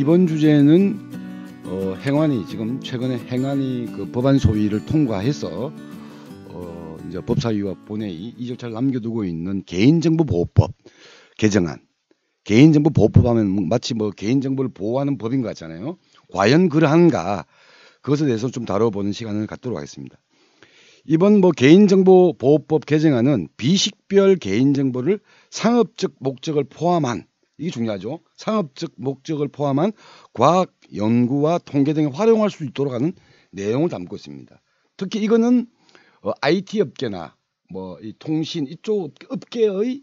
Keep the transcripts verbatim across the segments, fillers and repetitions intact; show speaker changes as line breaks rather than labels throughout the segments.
이번 주제는 어, 행안위 지금 최근에 행안위 그 법안 소위를 통과해서 어, 이제 법사위와 본회의 이 절차를 남겨두고 있는 개인정보보호법 개정안. 개인정보보호법 하면 마치 뭐 개인정보를 보호하는 법인 것 같잖아요. 과연 그러한가 그것에 대해서 좀 다뤄보는 시간을 갖도록 하겠습니다. 이번 뭐 개인정보보호법 개정안은 비식별 개인정보를 상업적 목적을 포함한 이게 중요하죠. 상업적 목적을 포함한 과학 연구와 통계 등에 활용할 수 있도록 하는 내용을 담고 있습니다. 특히 이거는 어, 아이티 업계나 뭐 이 통신 이쪽 업계의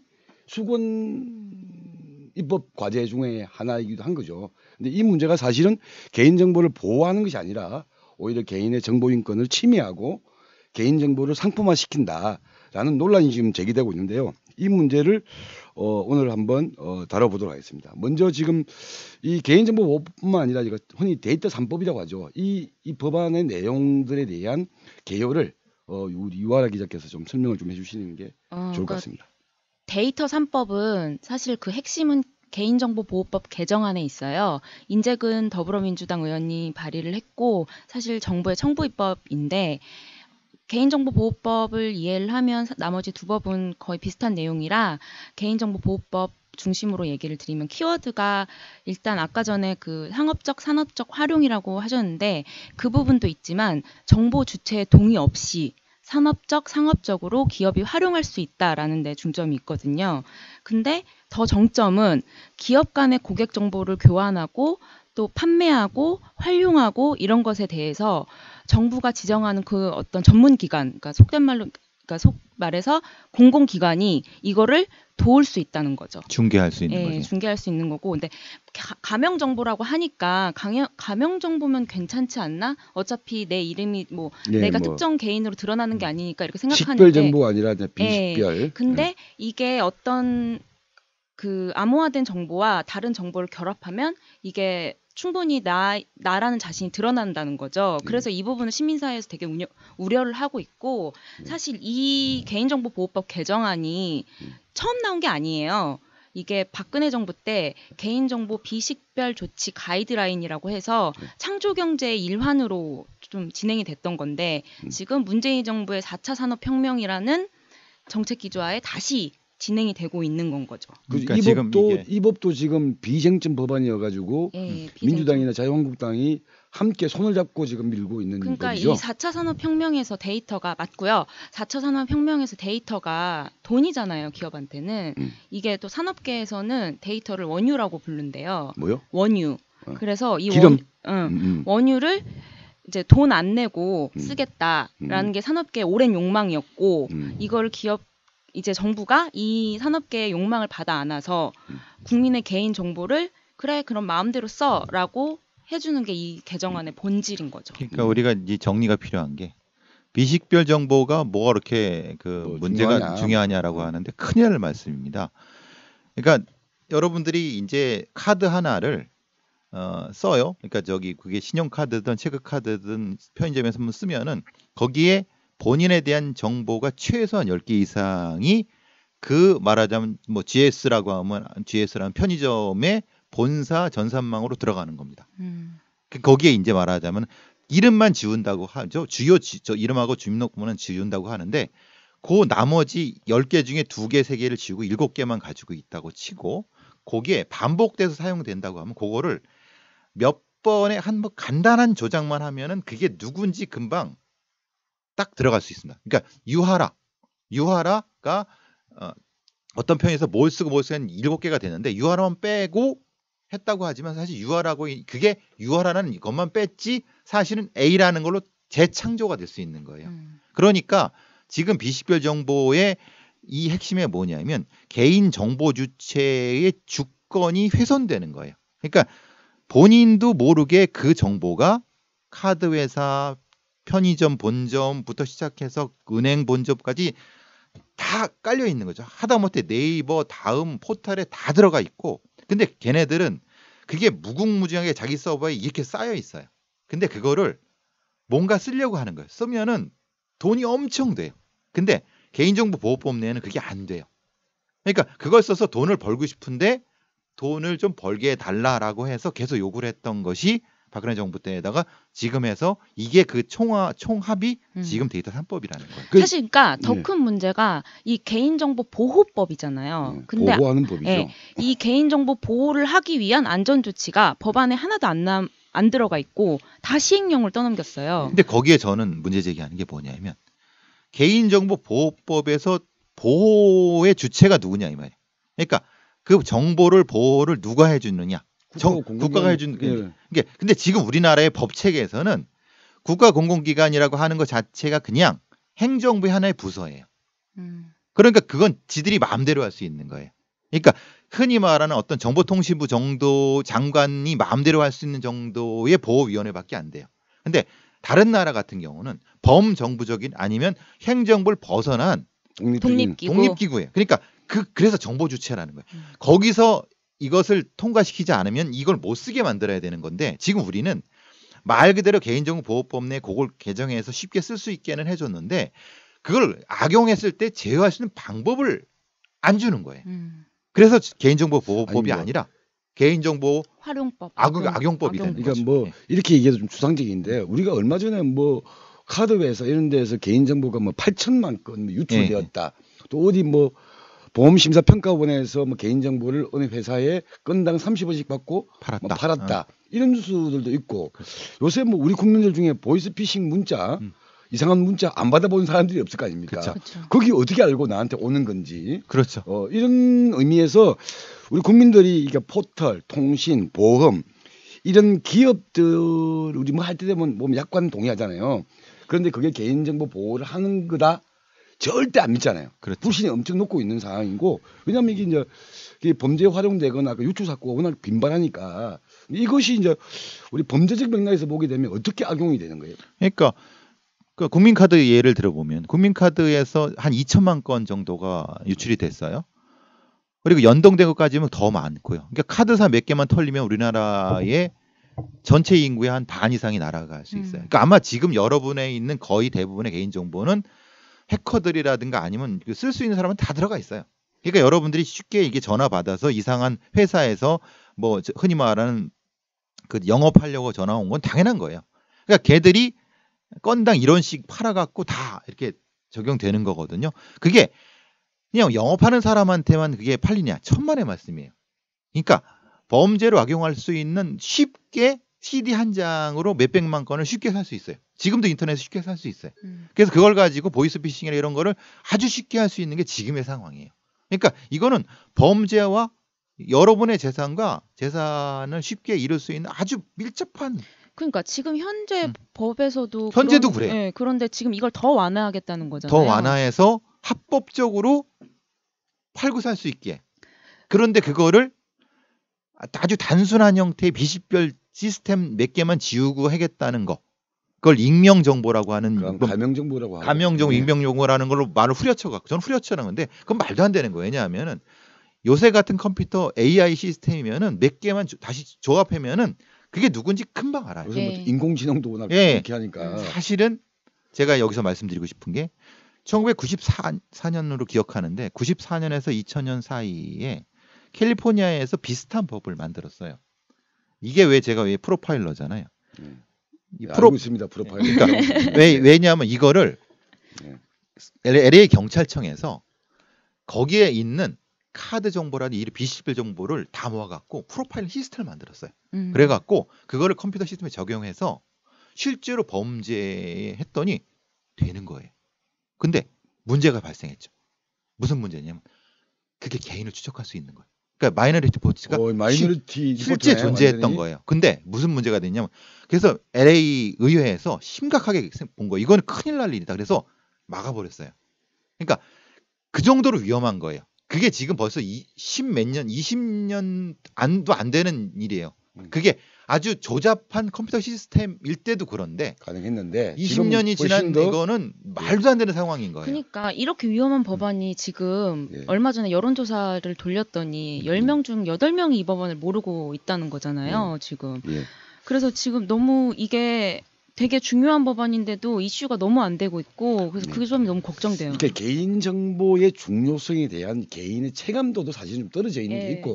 수건 입법 과제 중에 하나이기도 한 거죠. 근데 이 문제가 사실은 개인정보를 보호하는 것이 아니라 오히려 개인의 정보인권을 침해하고 개인정보를 상품화시킨다라는 논란이 지금 제기되고 있는데요. 이 문제를 어, 오늘 한번 어, 다뤄보도록 하겠습니다. 먼저 지금 이 개인정보보호뿐만 아니라 이거 흔히 데이터 삼 법이라고 하죠. 이, 이 법안의 내용들에 대한 개요를 어, 우리 유아라 기자께서 좀 설명을 좀 해주시는 게
어,
좋을 것
그러니까
같습니다.
데이터 삼 법은 사실 그 핵심은 개인정보보호법 개정안에 있어요. 인재근 더불어민주당 의원이 발의를 했고 사실 정부의 청부 입법인데 개인정보보호법을 이해를 하면 나머지 두 법은 거의 비슷한 내용이라 개인정보보호법 중심으로 얘기를 드리면 키워드가 일단 아까 전에 그 상업적 산업적 활용이라고 하셨는데 그 부분도 있지만 정보 주체의 동의 없이 산업적 상업적으로 기업이 활용할 수 있다라는 데 중점이 있거든요. 근데 더 정점은 기업 간의 고객 정보를 교환하고 또 판매하고 활용하고 이런 것에 대해서 정부가 지정하는 그 어떤 전문 기관, 그러니까 속된 말로, 그러니까 속 말해서 공공기관이 이거를 도울 수 있다는 거죠.
중개할 수 있는
예,
거죠.
중개할 수 있는 거고, 근데 가, 가명 정보라고 하니까 가명, 가명 정보면 괜찮지 않나? 어차피 내 이름이 뭐
네,
내가
뭐
특정 개인으로 드러나는 게 아니니까 이렇게 생각하는데.
식별 정보가 아니라 이제 비식별.
예, 근데 이게 어떤 그 암호화된 정보와 다른 정보를 결합하면 이게 충분히 나, 나라는 자신이 드러난다는 거죠. 그래서 이 부분을 시민사회에서 되게 우려, 우려를 하고 있고 사실 이 개인정보보호법 개정안이 처음 나온 게 아니에요. 이게 박근혜 정부 때 개인정보 비식별 조치 가이드라인이라고 해서 창조경제의 일환으로 좀 진행이 됐던 건데 지금 문재인 정부의 사 차 산업혁명이라는 정책기조하에 다시 진행이 되고 있는 건 거죠.
그러니까 이 법도 이게... 이 법도 지금 비쟁점 법안이어가지고 예, 비쟁점. 민주당이나 자유한국당이 함께 손을 잡고 지금 밀고 있는
그러니까
법이죠.
이 사 차 산업혁명에서 데이터가 맞고요. 사 차 산업혁명에서 데이터가 돈이잖아요. 기업한테는. 음. 이게 또 산업계에서는 데이터를 원유라고 부른대요.
뭐요?
원유.
어.
그래서 이
기름.
원, 응,
음, 음.
원유를 이제 돈 안 내고
음.
쓰겠다라는
음.
게 산업계의 오랜 욕망이었고
음.
이거를 기업 이제 정부가 이 산업계의 욕망을 받아 안아서 국민의 개인 정보를 그래 그럼 마음대로 써라고 해주는 게 이 개정안의 본질인 거죠.
그러니까 우리가 이제 정리가 필요한 게 비식별 정보가 뭐가 그렇게 그
뭐
문제가
중요하냐.
중요하냐라고 하는데 큰일 말씀입니다. 그러니까 여러분들이 이제 카드 하나를 어, 써요. 그러니까 저기 그게 신용카드든 체크카드든 편의점에서 한번 쓰면은 거기에 본인에 대한 정보가 최소한 열 개 이상이 그 말하자면 뭐 지에스라고 하면 지에스라는 편의점의 본사 전산망으로 들어가는 겁니다.
음.
거기에 이제 말하자면 이름만 지운다고 하죠. 주요 지, 저 이름하고 주민등록번호는 지운다고 하는데 그 나머지 열 개 중에 두 개, 세 개를 지우고 일곱 개만 가지고 있다고 치고 거기에 반복돼서 사용된다고 하면 그거를 몇 번에 한 번 간단한 조작만 하면은 그게 누군지 금방 딱 들어갈 수 있습니다. 그러니까 유하라, 유하라가 어, 어떤 편에서 뭘 쓰고 뭘 쓰는 일곱 개가 되는데 유하라만 빼고 했다고 하지만 사실 유하라고 그게 유하라는 것만 뺐지 사실은 A라는 걸로 재창조가 될 수 있는 거예요.
음.
그러니까 지금 비식별 정보의 이 핵심이 뭐냐면 개인 정보 주체의 주권이 훼손되는 거예요. 그러니까 본인도 모르게 그 정보가 카드 회사 편의점 본점부터 시작해서 은행 본점까지 다 깔려 있는 거죠. 하다못해 네이버 다음 포털에 다 들어가 있고 근데 걔네들은 그게 무궁무진하게 자기 서버에 이렇게 쌓여 있어요. 근데 그거를 뭔가 쓰려고 하는 거예요. 쓰면은 돈이 엄청 돼요. 근데 개인정보보호법 내에는 그게 안 돼요. 그러니까 그걸 써서 돈을 벌고 싶은데 돈을 좀 벌게 해달라라고 해서 계속 요구를 했던 것이 박근혜 정부 때에다가 지금 해서 이게 그 총화, 총합이
음.
지금 데이터 삼 법이라는 거예요.
그-
사실 그러니까 더
네.
큰 문제가 이 개인정보 보호법이잖아요.
음,
근데
보호하는 법이죠.
예, 이 개인정보 보호를 하기 위한 안전조치가 법안에 하나도 안, 남, 안 들어가 있고 다 시행령을 떠넘겼어요.
근데 거기에 저는 문제 제기하는 게 뭐냐면 개인정보 보호법에서 보호의 주체가 누구냐 이 말이에요. 그러니까 그 정보를 보호를 누가 해주느냐. 정,
국가
국가가 해준
예.
이게 근데 지금 우리나라의 법 체계에서는 국가 공공기관이라고 하는 것 자체가 그냥 행정부의 하나의 부서예요.
음.
그러니까 그건 지들이 마음대로 할 수 있는 거예요. 그러니까 흔히 말하는 어떤 정보통신부 정도 장관이 마음대로 할 수 있는 정도의 보호위원회밖에 안 돼요. 근데 다른 나라 같은 경우는 범정부적인 아니면 행정부를 벗어난
독립적인
독립기구.
독립기구예요. 그러니까 그 그래서 정보주체라는 거예요.
음.
거기서 이것을 통과시키지 않으면 이걸 못 쓰게 만들어야 되는 건데 지금 우리는 말 그대로 개인정보보호법 내 그걸 개정해서 쉽게 쓸 수 있게는 해줬는데 그걸 악용했을 때 제어할 수 있는 방법을 안 주는 거예요.
음.
그래서 개인정보보호법이
아니, 뭐.
아니라 개인정보
활용법,
악용, 악용법이 되는
그러니까
거죠.
뭐
예.
이렇게 얘기해도 좀 추상적인데 우리가 얼마 전에 뭐 카드회사 이런 데서 개인정보가 뭐 팔천만 건 유출되었다. 또 어디 뭐 보험심사평가원에서 뭐 개인정보를 어느 회사에 건당 삼십 원씩 받고
팔았다.
뭐 팔았다.
어.
이런 뉴스들도 있고 요새 뭐 우리 국민들 중에 보이스피싱 문자
음.
이상한 문자 안 받아본 사람들이 없을 거 아닙니까?
그쵸.
그렇죠.
거기 어떻게 알고 나한테 오는 건지
그렇죠.
어, 이런 의미에서 우리 국민들이 이게 포털, 통신, 보험 이런 기업들 우리 뭐 할 때 되면 뭐 약관 동의하잖아요. 그런데 그게 개인정보 보호를 하는 거다 절대 안 믿잖아요.
그렇죠.
불신이 엄청 높고 있는 상황이고 왜냐하면 이게 이제 이게 범죄에 활용되거나 그 유출 사고가 워낙 빈발하니까 이것이 이제 우리 범죄적 맥락에서 보게 되면 어떻게 악용이 되는 거예요?
그러니까 그 국민카드 예를 들어보면 국민카드에서 한 이천만 건 정도가 유출이 됐어요. 그리고 연동된 것까지는 더 많고요. 그러니까 카드사 몇 개만 털리면 우리나라의 전체 인구의 한 반 이상이 날아갈 수 있어요.
음.
그러니까 아마 지금 여러분의 있는 거의 대부분의 개인정보는 해커들이라든가 아니면 쓸 수 있는 사람은 다 들어가 있어요. 그러니까 여러분들이 쉽게 이게 전화 받아서 이상한 회사에서 뭐 흔히 말하는 그 영업하려고 전화 온 건 당연한 거예요. 그러니까 걔들이 건당 이런 식 팔아갖고 다 이렇게 적용되는 거거든요. 그게 그냥 영업하는 사람한테만 그게 팔리냐 천만의 말씀이에요. 그러니까 범죄로 악용할 수 있는 쉽게 씨디 한 장으로 몇백만 건을 쉽게 살 수 있어요. 지금도 인터넷에 쉽게 살 수 있어요.
음.
그래서 그걸 가지고 보이스피싱이나 이런 거를 아주 쉽게 할 수 있는 게 지금의 상황이에요. 그러니까 이거는 범죄와 여러분의 재산과 재산을 쉽게 이룰 수 있는 아주 밀접한
그러니까 지금 현재
음.
법에서도
현재도
그런-
그래요.
예, 그런데 지금 이걸 더 완화하겠다는 거잖아요.
더 완화해서 합법적으로 팔고 살 수 있게. 그런데 그거를 아주 단순한 형태의 비식별 시스템 몇 개만 지우고 하겠다는 거. 그걸 익명 정보라고 하는
그럼
건
가명 정보라고 하고
가명 정보,
네.
익명 정보라는 걸로 말을 후려쳐 갖고 저는 후려쳐는 건데 그건 말도 안 되는 거예요. 왜냐하면은 요새 같은 컴퓨터 에이아이 시스템이면은 몇 개만 조- 다시 조합하면은 그게 누군지 금방 알아요.
요새 뭐
예.
인공지능도 워낙
예.
이렇게 하니까
사실은 제가 여기서 말씀드리고 싶은 게 천구백구십사 년으로 기억하는데 구십사 년에서 이천 년 사이에 캘리포니아에서 비슷한 법을 만들었어요. 이게 왜 제가 왜 프로파일러잖아요.
음.
이
네,
프로
알고 있습니다. 프로파일.
그러니까 왜 왜냐하면 이거를
네.
엘에이 경찰청에서 거기에 있는 카드 정보라는 이 비식별 정보를 다 모아갖고 프로파일 시스템을 만들었어요.
음.
그래갖고 그거를 컴퓨터 시스템에 적용해서 실제로 범죄에 했더니 되는 거예요. 근데 문제가 발생했죠. 무슨 문제냐면 그게 개인을 추적할 수 있는 거예요. 그러니까 마이너리티 리포트가
어, 마이너리티
실제
리포트네요,
존재했던
완전히.
거예요. 근데 무슨 문제가 됐냐면 그래서 엘에이 의회에서 심각하게 본 거예요. 이거는 큰일 날 일이다. 그래서 막아버렸어요. 그러니까 그 정도로 위험한 거예요. 그게 지금 벌써 십몇 년, 이십 년 안도 안 되는 일이에요.
음.
그게 아주 조잡한 컴퓨터 시스템일 때도 그런데
가능했는데
이십 년이
지금
지난
훨씬 더
이거는 말도 안 되는 상황인 거예요.
그러니까 이렇게 위험한 법안이 지금
예.
얼마 전에 여론조사를 돌렸더니 열 명 중 여덟 명이 이 법안을 모르고 있다는 거잖아요, 지금.
예.
그래서 지금 너무 이게 되게 중요한 법안인데도 이슈가 너무 안 되고 있고 그래서
네.
그게 좀 너무 걱정돼요.
그러니까 개인 정보의 중요성에 대한 개인의 체감도도 사실 좀 떨어져 있는 게
예.
있고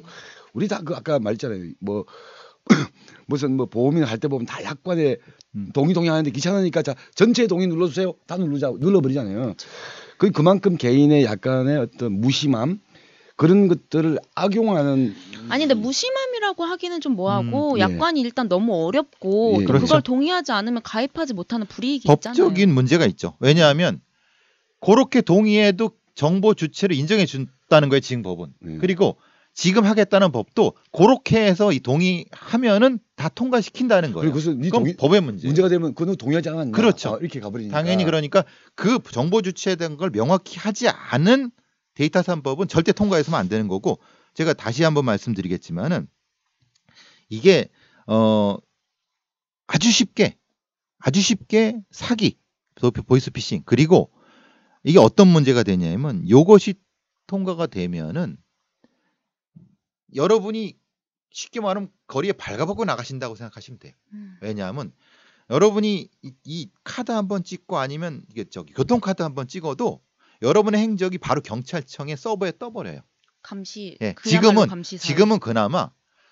우리 다 그 아까 말했잖아요. 뭐 무슨 뭐 보험이나 할 때 보면 다 약관에
음.
동의 동의하는데 귀찮으니까 자 전체 동의 눌러주세요. 다 누르자 눌러버리잖아요. 그 그만큼 개인의 약간의 어떤 무심함 그런 것들을 악용하는.
아니 근데 무심함이라고 하기는 좀 뭐하고
음, 예.
약관이 일단 너무 어렵고
예.
또
그렇죠.
그걸 동의하지 않으면 가입하지 못하는 불이익이 있잖아요.
법적인 문제가 있죠. 왜냐하면 그렇게 동의해도 정보 주체를 인정해 준다는 거예요. 지금 법은.
예.
그리고 지금 하겠다는 법도 그렇게 해서 이 동의하면은 다 통과시킨다는 거예요.
그리고 그래서 네
그럼
동의-
법의 문제.
문제가 되면 그건 동의하지 않았냐.
그렇죠.
아, 이렇게 가버리니까.
당연히 그러니까 그 정보 주체에 대한 걸 명확히 하지 않은 데이터 삼법은 절대 통과해서는 안 되는 거고 제가 다시 한번 말씀드리겠지만은 이게 어 아주 쉽게 아주 쉽게 사기, 보이스 피싱 그리고 이게 어떤 문제가 되냐면 이것이 통과가 되면은 여러분이 쉽게 말하면 거리에 발가벗고 나가신다고 생각하시면 돼요.
음.
왜냐하면 여러분이 이, 이 카드 한번 찍고 아니면 이게 저기 교통카드 한번 찍어도 여러분의 행적이 바로 경찰청의 서버에 떠버려요.
감시.
예,
그야말로
지금은
감시사.
지금은 그나마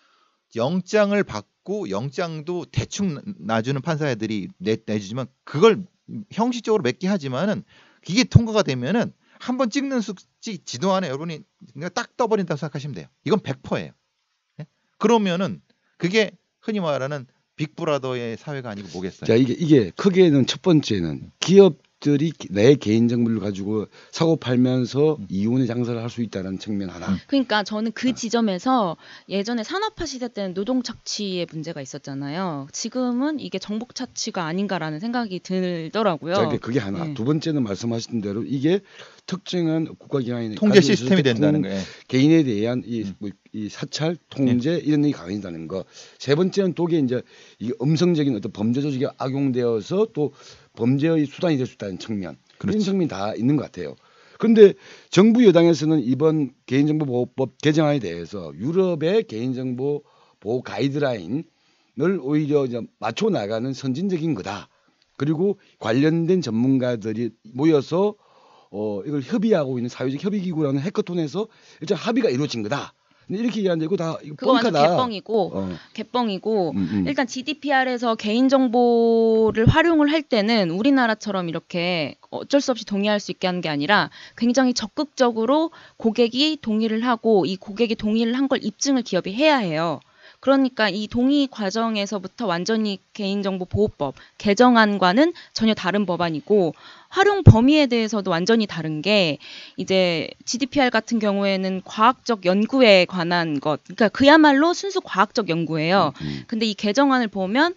영장을 받고 영장도 대충 놔주는 판사들이 내, 내주지만 그걸 형식적으로 맺게 하지만은 이게 통과가 되면은 한번 찍는 숙지 지도 안에 여러분이 그냥 딱 떠버린다고 생각하시면 돼요. 이건 백 퍼센트예요. 예? 그러면은 그게 흔히 말하는 빅브라더의 사회가 아니고 뭐겠어요?
자 이게 이게 크게는 첫 번째는 기업들이 내 개인 정보를 가지고 사고 팔면서
음.
이윤의 장사를 할 수 있다는 측면 하나.
음.
그러니까 저는 그 지점에서 예전에 산업화 시대 때는 노동 착취의 문제가 있었잖아요. 지금은 이게 정복 착취가 아닌가라는 생각이 들더라고요.
자, 이게 그게 하나.
네.
두 번째는 말씀하신 대로 이게 특정한 국가기관이
통제
가지고
시스템이
있을 때
된다는
통-
거예요.
개인에 대한 이,
음.
뭐, 이 사찰, 통제 이런 게 강해진다는 거. 세 번째는 또게 이제 이 음성적인 어떤 범죄 조직에 악용되어서 또 범죄의 수단이 될 수 있다는 측면.
그렇지.
이런 측면이 다 있는 것 같아요. 그런데 정부 여당에서는 이번 개인정보보호법 개정안에 대해서 유럽의 개인정보 보호 가이드라인을 오히려 이제 맞춰 나가는 선진적인 거다. 그리고 관련된 전문가들이 모여서 어 이걸 협의하고 있는 사회적 협의기구라는 해커톤에서 일단 합의가 이루어진 거다. 근데 이렇게 얘기하는데 이거 다 이거
그거 완전
뻥카다.
개뻥이고
어,
개뻥이고
음, 음.
일단 지디피알에서 개인정보를 활용을 할 때는 우리나라처럼 이렇게 어쩔 수 없이 동의할 수 있게 하는 게 아니라 굉장히 적극적으로 고객이 동의를 하고 이 고객이 동의를 한 걸 입증을 기업이 해야 해요. 그러니까 이 동의 과정에서부터 완전히 개인정보보호법 개정안과는 전혀 다른 법안이고 활용 범위에 대해서도 완전히 다른 게 이제 지디피알 같은 경우에는 과학적 연구에 관한 것, 그러니까 그야말로 순수 과학적 연구예요.
음.
근데 이 개정안을 보면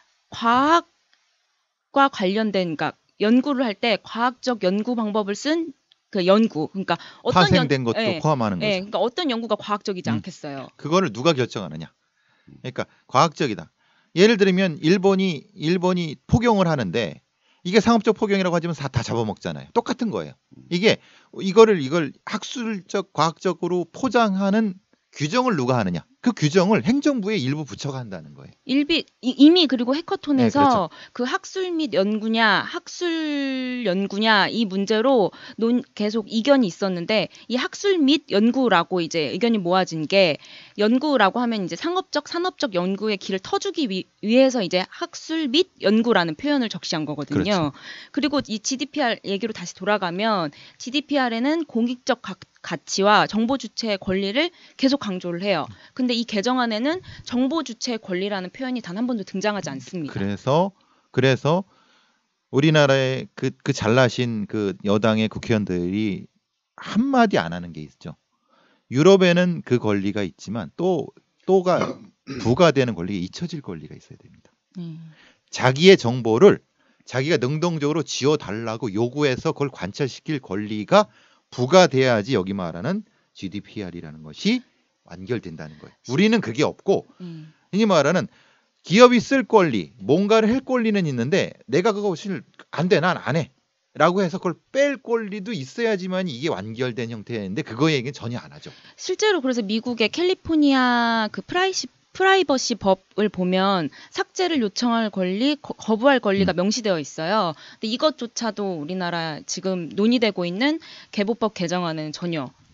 과학과 관련된, 그러니까 연구를 할 때 과학적 연구 방법을 쓴 그 연구, 그러니까 어떤
파생된
연,
것도
예,
포함하는 거죠.
예, 그러니까 어떤 연구가 과학적이지
음.
않겠어요.
그거를 누가 결정하느냐? 그러니까 과학적이다. 예를 들면 일본이 일본이 포경을 하는데 이게 상업적 포경이라고 하지만 다, 다 잡아먹잖아요. 똑같은 거예요. 이게 이거를 이걸 학술적 과학적으로 포장하는 규정을 누가 하느냐? 그 규정을 행정부의 일부 부처가 한다는 거예요.
일비 이- 이미 그리고 해커톤에서
네, 그렇죠.
그 학술 및 연구냐 학술 연구냐 이 문제로 논 계속 이견이 있었는데 이 학술 및 연구라고 이제 의견이 모아진 게 연구라고 하면 이제 상업적 산업적 연구의 길을 터주기 위, 위해서 이제 학술 및 연구라는 표현을 적시한 거거든요.
그렇죠.
그리고 이 지디피알 얘기로 다시 돌아가면 지디피알에는 공익적 가, 가치와 정보 주체의 권리를 계속 강조를 해요. 근데 이 개정안에는 정보 주체의 권리라는 표현이 단 한 번도 등장하지 않습니다.
그래서 그래서 우리나라의 그, 그 잘나신 그 여당의 국회의원들이 한마디 안 하는 게 있죠. 유럽에는 그 권리가 있지만 또 또가 부과되는 권리가 잊혀질 권리가 있어야 됩니다.
음.
자기의 정보를 자기가 능동적으로 지어달라고 요구해서 그걸 관찰시킬 권리가 부과돼야지 여기 말하는 지디피알이라는 것이 완결된다는 거예요. 우리는 그게 없고
음.
흔히 말하는 기업이 쓸 권리, 뭔가를 할 권리는 있는데 내가 그거 안 돼, 난 안 해. 라고 해서 그걸 뺄 권리도 있어야지만 이게 완결된 형태인데 그거 얘기는 전혀 안 하죠.
실제로 그래서 미국의 캘리포니아 그 프라이시 프라이버시 법을 보면 삭제를 요청할 권리, 거, 거부할 권리가
음.
명시되어 있어요. 근데 이것조차도 우리나라 지금 논의되고 있는 개보법 개정안은 전혀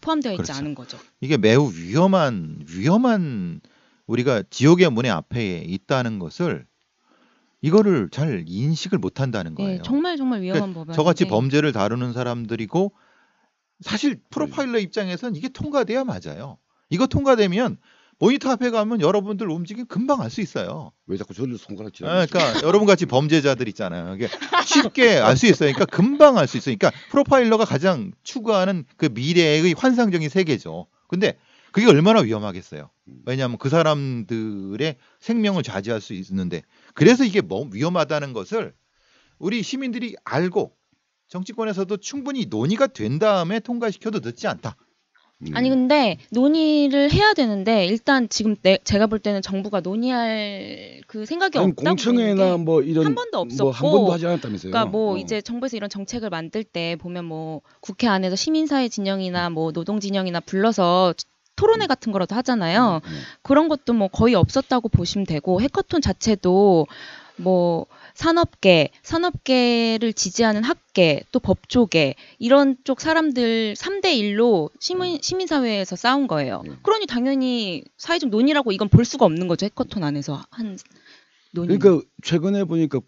포함되어 있지
그렇죠.
않은 거죠.
이게 매우 위험한 위험한 우리가 지옥의 문의 앞에 있다는 것을 이거를 잘 인식을 못 한다는 거예요.
네, 정말 정말 위험한
그러니까
법안인데
저같이 범죄를 다루는 사람들이고 사실 프로파일러 입장에서는 이게 통과돼야 맞아요. 이거 통과되면 모니터 앞에 가면 여러분들 움직임 금방 알 수 있어요.
왜 자꾸 저를 손가락질?
아, 그러니까 여러분 같이 범죄자들 있잖아요. 이게 쉽게 알 수 있어요. 그러니까 금방 알 수 있어요. 그러니까 프로파일러가 가장 추구하는 그 미래의 환상적인 세계죠. 근데 그게 얼마나 위험하겠어요. 왜냐하면 그 사람들의 생명을 좌지할 수 있는데 그래서 이게 뭐 위험하다는 것을 우리 시민들이 알고 정치권에서도 충분히 논의가 된 다음에 통과시켜도 늦지 않다.
아니 근데 논의를 해야 되는데 일단 지금 내, 제가 볼 때는 정부가 논의할 그 생각이
아니,
없다고
공청회나
보이는 게
뭐 이런
한 번도 없었고
뭐 한 번도 하지 않았다면서요.
그러니까 뭐
어.
이제 정부에서 이런 정책을 만들 때 보면 뭐 국회 안에서 시민사회 진영이나 뭐 노동 진영이나 불러서 토론회 같은 거라도 하잖아요.
음, 음.
그런 것도 뭐 거의 없었다고 보시면 되고 해커톤 자체도 뭐 산업계, 산업계를 지지하는 학계, 또 법조계 이런 쪽 사람들 삼 대 일로 시민 시민사회에서 싸운 거예요.
음.
그러니 당연히 사회적 논의라고 이건 볼 수가 없는 거죠. 해커톤 안에서 한 논의.
그러니까 최근에 보니까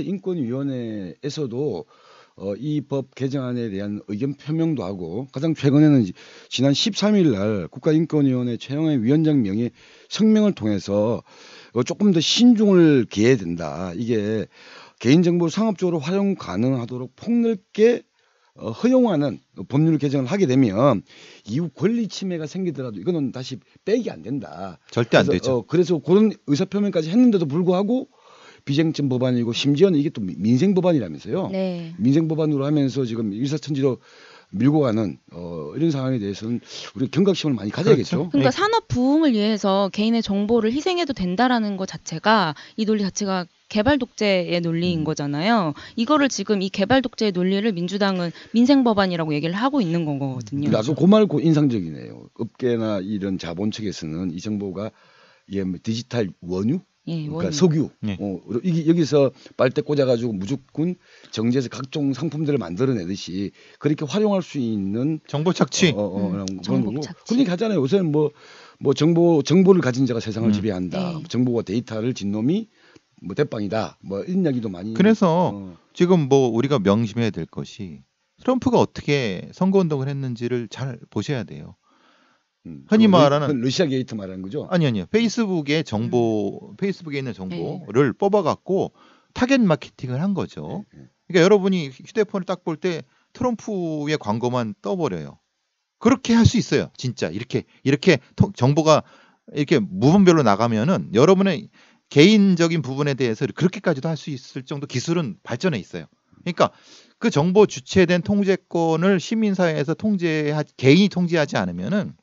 국가인권위원회에서도 어, 이 법 개정안에 대한 의견 표명도 하고 가장 최근에는 지난 십삼 일 날 국가인권위원회 최영애 위원장 명의 성명을 통해서 어, 조금 더 신중을 기해야 된다. 이게 개인정보 상업적으로 활용 가능하도록 폭넓게 어, 허용하는 법률 개정을 하게 되면 이후 권리 침해가 생기더라도 이거는 다시 빼기 안 된다.
절대 안
그래서,
되죠.
어, 그래서 그런 의사표명까지 했는데도 불구하고 비쟁점 법안이고 심지어는 이게 또 민생 법안이라면서요.
네.
민생 법안으로 하면서 지금 일사천지로 밀고 가는 어, 이런 상황에 대해서는 우리 경각심을 많이 가져야겠죠.
그렇죠.
그러니까
네.
산업 부흥을 위해서 개인의 정보를 희생해도 된다라는 것 자체가 이 논리 자체가 개발 독재의 논리인
음.
거잖아요. 이거를 지금 이 개발 독재의 논리를 민주당은 민생 법안이라고 얘기를 하고 있는 거거든요.
근데 아까 그 말 고 인상적이네요. 업계나 이런 자본 측에서는 이 정보가 이게 뭐 디지털 원유,
예,
그러니까
원인.
석유,
네.
어, 여기, 여기서 빨대 꽂아가지고 무조건 정제해서 각종 상품들을 만들어내듯이 그렇게 활용할 수 있는
정보 착취.
어, 어, 어,
음,
그런
정보
거고.
착취.
그런 얘기 하잖아요. 요새는 뭐, 뭐 정보 정보를 가진 자가 세상을
음.
지배한다.
네.
정보와 데이터를 진 놈이 뭐 대빵이다. 뭐 이런 이야기도 많이.
그래서
어,
지금 뭐 우리가 명심해야 될 것이 트럼프가 어떻게 선거운동을 했는지를 잘 보셔야 돼요.
음.
흔히
그거
말하는-
그건 러시아 게이트 말하는 거죠.
아니 아니요. 페이스북의 정보, 페이스북에 있는 정보를 뽑아갖고 타겟 마케팅을 한 거죠.
네, 네.
그러니까 여러분이 휴대폰을 딱 볼 때 트럼프의 광고만 떠버려요. 그렇게 할 수 있어요. 진짜 이렇게 이렇게 통- 정보가 이렇게 무분별로 나가면은 여러분의 개인적인 부분에 대해서 그렇게까지도 할 수 있을 정도 기술은 발전해 있어요. 그러니까 그 정보 주체된 통제권을 시민사회에서 통제하 개인이 통제하지 않으면은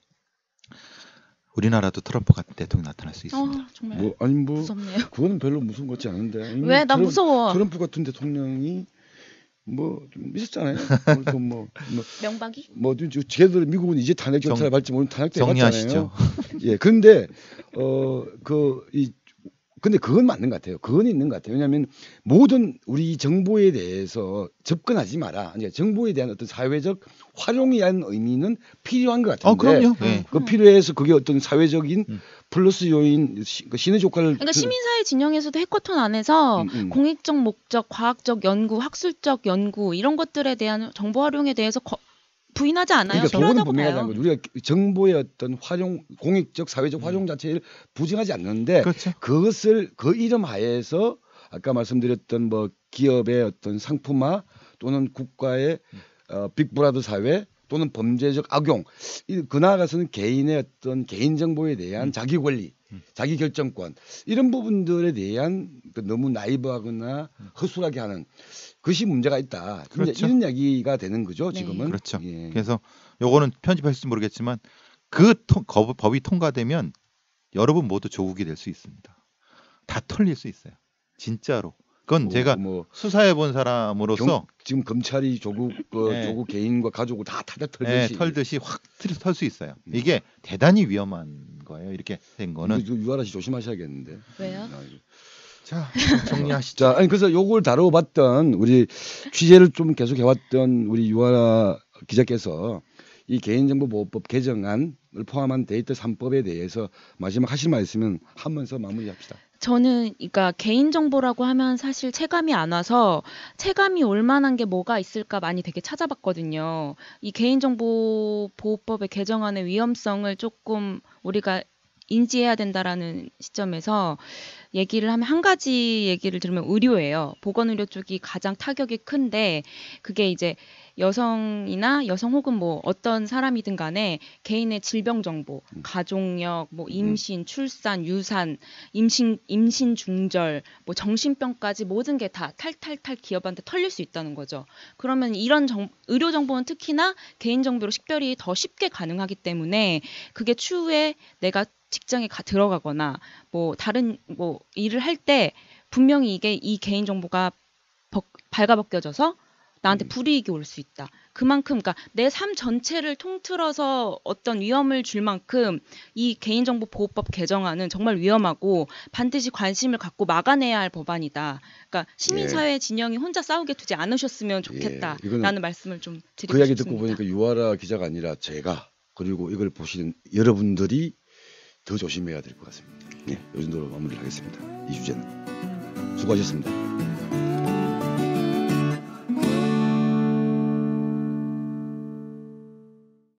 우리나라도 트럼프 같은 대통령이 나타날 수 있습니다.
어, 정말
뭐 아니 뭐
무섭네요.
그거는 별로 무서운 것 같지 않은데. 아니,
왜? 나
트럼-
무서워.
트럼프 같은 대통령이 뭐 좀 있었잖아요. 또 뭐, 뭐,
명박이?
뭐, 걔들 미국은 이제 탄핵 절차를
정-
밟지 모르는 탄핵 때
정리하시죠.
해봤잖아요. 예, 근데 어 그 이 근데 그건 맞는 것 같아요. 그건 있는 것 같아요. 왜냐하면 모든 우리 정보에 대해서 접근하지 마라. 이제 정보에 대한 어떤 사회적 활용이라는 의미는 필요한 것 같은데.
어, 그럼요. 예.
그 필요해서 그게 어떤 사회적인
음.
플러스 요인, 시, 그 시너지 효과를.
그러니까
그-
시민사회 진영에서도 해커톤 안에서
음, 음.
공익적 목적, 과학적 연구, 학술적 연구 이런 것들에 대한 정보 활용에 대해서 거, 부인하지 않아요.
그러니까 그거는
필요하다고
분명하다는
봐요.
거죠. 우리가 정보의 어떤 활용, 공익적 사회적 활용 자체를 부정하지 않는데
그렇죠.
그것을 그 이름 하에서 아까 말씀드렸던 뭐 기업의 어떤 상품화 또는 국가의 어, 빅브라더 사회 또는 범죄적 악용 이- 그 나아가서는 개인의 어떤 개인 정보에 대한
음.
자기 권리,
음.
자기 결정권 이런 부분들에 대한 그 너무 나이브하거나 허술하게 하는 것이 문제가 있다. 이제
그렇죠.
이런 이야기가 되는 거죠.
네.
지금은.
그렇죠.
예.
그래서 요거는 편집할지 모르겠지만 그 통, 거- 법이 통과되면 여러분 모두 조국이 될 수 있습니다. 다 털릴 수 있어요. 진짜로. 그건
뭐,
제가
뭐
수사해 본 사람으로서
경- 지금 검찰이 조국 그
네.
조국 개인과 가족을 다 타다
예,
털듯이
털듯이 확 털 수 있어요.
음.
이게 대단히 위험한 거예요. 이렇게 된 거는.
이거 유아라 씨 조심하셔야겠는데.
왜요?
아,
자, 정리하시죠.
자, 아니 그래서 요걸 다뤄봤던 우리 취재를 좀 계속 해왔던 우리 유아라 기자께서 이 개인정보보호법 개정안을 포함한 데이터 삼 법에 대해서 마지막 하실 말 있으면 하면서 마무리합시다.
저는 그러니까 개인정보라고 하면 사실 체감이 안 와서 체감이 올 만한 게 뭐가 있을까 많이 되게 찾아봤거든요. 이 개인정보보호법의 개정안의 위험성을 조금 우리가 인지해야 된다라는 시점에서 얘기를 하면 한 가지 얘기를 들으면 의료예요. 보건의료 쪽이 가장 타격이 큰데 그게 이제 여성이나 여성 혹은 뭐 어떤 사람이든 간에 개인의 질병 정보, 가족력, 뭐 임신, 출산, 유산, 임신 임신 중절, 뭐 정신병까지 모든 게 다 탈탈탈 기업한테 털릴 수 있다는 거죠. 그러면 이런 정, 의료 정보는 특히나 개인 정보로 식별이 더 쉽게 가능하기 때문에 그게 추후에 내가 직장에 가, 들어가거나 뭐 다른 뭐 일을 할 때 분명히 이게 이 개인 정보가 벗, 발가벗겨져서 나한테 불이익이 올 수 있다. 그만큼 그러니까 내 삶 전체를 통틀어서 어떤 위험을 줄 만큼 이 개인정보보호법 개정안은 정말 위험하고 반드시 관심을 갖고 막아내야 할 법안이다. 그러니까 시민사회 진영이 혼자 싸우게 두지 않으셨으면 좋겠다라는
예,
말씀을 좀 드리고
그 이야기
싶습니다.
듣고 보니까 유아라 기자가 아니라 제가 그리고 이걸 보시는 여러분들이 더 조심해야 될 것 같습니다. 네, 이 정도로 마무리를 하겠습니다. 이 주제는 수고하셨습니다.